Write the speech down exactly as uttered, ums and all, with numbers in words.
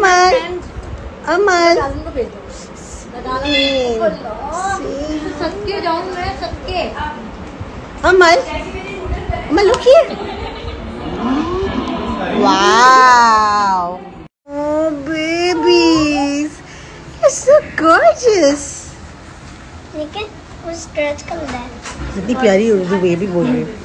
अमन अमन सत्य जाऊं मैं सत्य अमन अमन look here. Wow. Oh babies, you're so gorgeous. लेकिन वो स्ट्रेच कर रहा है। कितनी प्यारी उर्दू बेबी बोल रही है।